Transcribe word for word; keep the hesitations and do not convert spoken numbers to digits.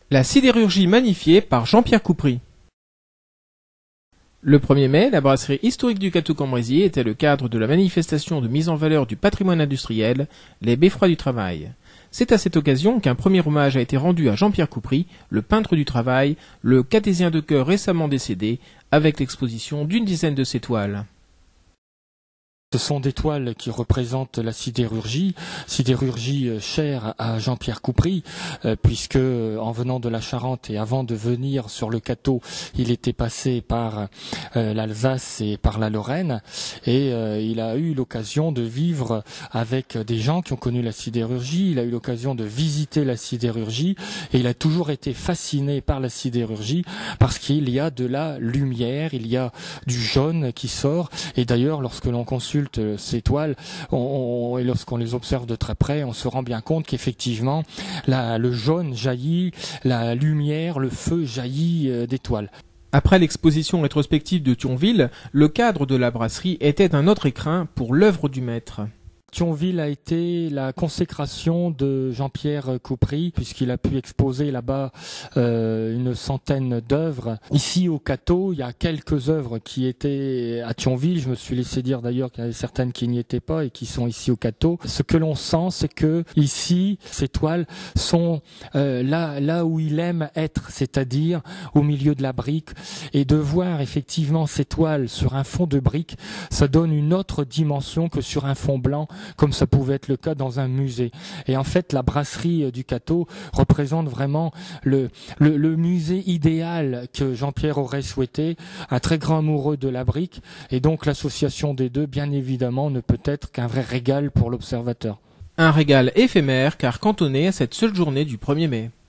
La sidérurgie magnifiée par Jean-Pierre Coupry. Le premier mai, la brasserie historique du Cateau-Cambrésis était le cadre de la manifestation de mise en valeur du patrimoine industriel, les Beffrois du Travail. C'est à cette occasion qu'un premier hommage a été rendu à Jean-Pierre Coupry, le peintre du travail, le cathésien de chœur récemment décédé, avec l'exposition d'une dizaine de ses toiles. Ce sont des toiles qui représentent la sidérurgie, sidérurgie chère à Jean-Pierre Coupry, euh, puisque en venant de la Charente et avant de venir sur le Cateau, il était passé par euh, l'Alsace et par la Lorraine, et euh, il a eu l'occasion de vivre avec des gens qui ont connu la sidérurgie, il a eu l'occasion de visiter la sidérurgie, et il a toujours été fasciné par la sidérurgie, parce qu'il y a de la lumière, il y a du jaune qui sort, et d'ailleurs lorsque l'on consulte ces toiles, on, on, et lorsqu'on les observe de très près, on se rend bien compte qu'effectivement, la, le jaune jaillit, la lumière, le feu jaillit euh, des toiles. Après l'exposition rétrospective de Thionville, le cadre de la brasserie était un autre écrin pour l'œuvre du maître. Thionville a été la consécration de Jean-Pierre Coupry, puisqu'il a pu exposer là-bas euh, une centaine d'œuvres. Ici au Cateau, il y a quelques œuvres qui étaient à Thionville. Je me suis laissé dire d'ailleurs qu'il y avait certaines qui n'y étaient pas et qui sont ici au Cateau. Ce que l'on sent, c'est que ici, ces toiles sont euh, là, là où il aime être, c'est-à-dire au milieu de la brique. Et de voir effectivement ces toiles sur un fond de brique, ça donne une autre dimension que sur un fond blanc, comme ça pouvait être le cas dans un musée. Et en fait, la brasserie du Cateau représente vraiment le, le, le musée idéal que Jean-Pierre aurait souhaité, un très grand amoureux de la brique, et donc l'association des deux, bien évidemment, ne peut être qu'un vrai régal pour l'observateur. Un régal éphémère car cantonné à cette seule journée du premier mai.